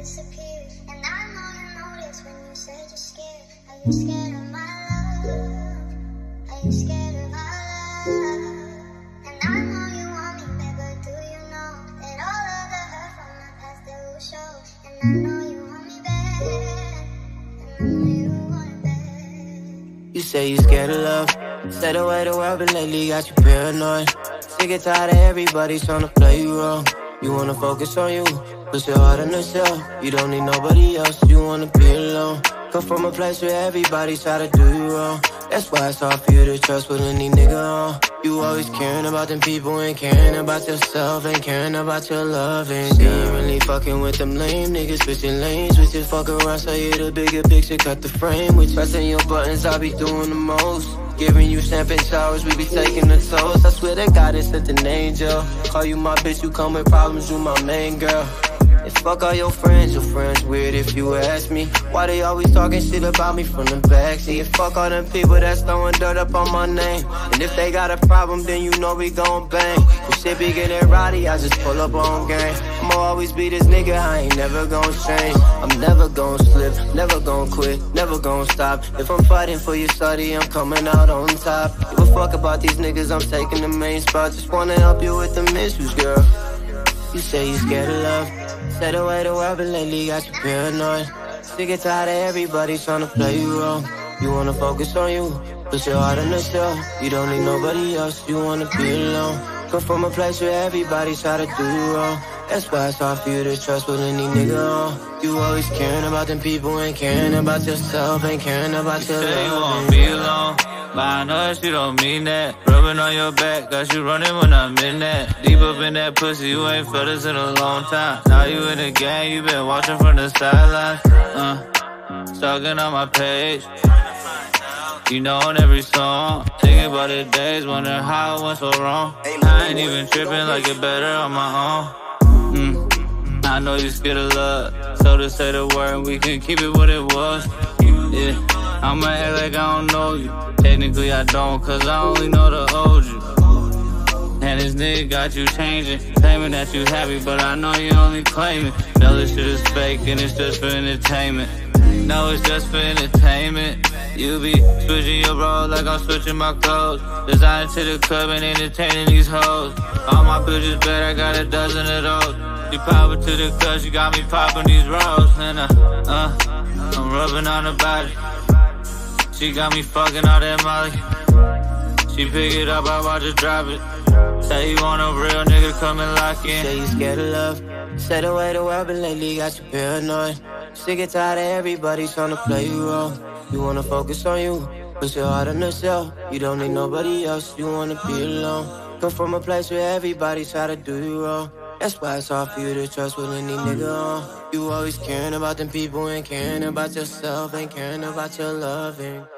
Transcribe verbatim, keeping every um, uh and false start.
disappear. And I know you notice when you said you're scared. Are you scared of my love? Are you scared of our love? And I know you want me back, but do you know that all of the hurt from the past that will show? And I know you want me back, and I know you want it back. You say you scared of love, say the way the world been lately got you paranoid. Sick and tired of everybody tryna play you wrong. You wanna focus on you, put your heart on yourself. You don't need nobody else, you wanna be alone. Come from a place where everybody try to do you wrong. That's why it's hard for you to trust with any nigga on. You always caring about them people, ain't caring about yourself, ain't caring about your love. And you ain't really fucking with them lame niggas, switching lanes with you. Fuck around, so you the bigger picture, cut the frame with you. Pressing your buttons, I be doing the most. Giving you champagne showers, we be taking the toast. I swear to God, it's sent an angel. Call you my bitch, you come with problems, you my main girl. And fuck all your friends, your friends weird if you ask me. Why they always talking shit about me from the backseat? And fuck all them people that's throwing dirt up on my name. And if they got a problem, then you know we gon' bang. If shit be getting rowdy, I just pull up on game. I'ma always be this nigga, I ain't never gon' change. I'm never gon' slip, never gon' quit, never gon' stop. If I'm fighting for you, sorry, I'm coming out on top. Give a fuck about these niggas, I'm taking the main spot. Just wanna help you with the issues, girl. You say you scared of love, say the way the world been lately got you paranoid. Sick and tired of everybody tryna play you wrong. You wanna focus on you, put your heart on yourself. You don't need nobody else, you wanna be alone. Come from a place where everybody try to do you wrong. That's why it's hard for you to trust with any nigga on. You always caring about them people, ain't caring about yourself, ain't caring about you your say love. You won't be alone, but I know that you don't mean that. Rubbing on your back, got you running when I'm in that. Deep up in that pussy, you ain't felt this in a long time. Now you in the game, you been watching from the sidelines. Uh, stalking on my page, you know on every song. Thinking about the days, wondering how it went so wrong. I ain't even tripping, like it better on my own. Mm. I know you scared of love, so to say the word, we can keep it what it was. Yeah, I'ma act like I don't know you. Technically I don't, cause I only know the old you. And this nigga got you changing, claiming that you happy, but I know you only claim it. Know this shit is fake and it's just for entertainment. No, it's just for entertainment. You be switching your bro like I'm switching my clothes. Designing to the club and entertaining these hoes. All my bitches bad, I got a dozen of those. You poppin' to the club, she got me poppin' these rolls. And uh, uh, I'm rubbing on her body. She got me fucking all that molly. She pick it up, I watch her drop it. Say you want a real nigga, come and lock in. Say you scared of love, say the way the world been lately got you paranoid. Sick and tired of everybody tryna play you wrong. You wanna focus on you, put your heart on yourself. You don't need nobody else, you wanna be alone. Come from a place where everybody try to do you wrong. That's why it's hard for you to trust with any nigga on. You always caring about them people, ain't caring about yourself, ain't caring about your loving.